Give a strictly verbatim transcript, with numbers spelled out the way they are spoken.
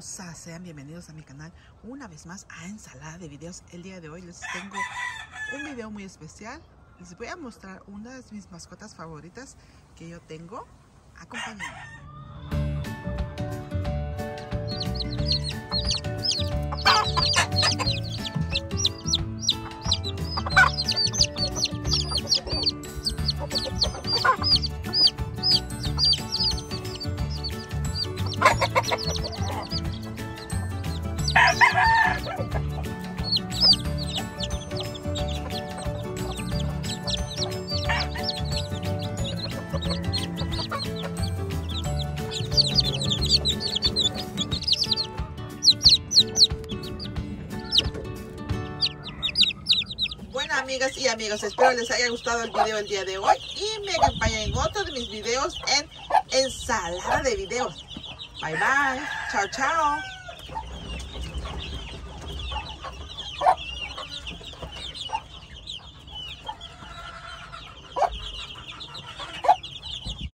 hermosa, sean bienvenidos a mi canal una vez más a Ensalada de Videos. El día de hoy les tengo un video muy especial. Les voy a mostrar una de mis mascotas favoritas que yo tengo. Acompáñenme. Bueno, amigas y amigos, espero les haya gustado el video el día de hoy y me acompañen en otro de mis videos en Ensalada de Videos. Bye bye, chao chao.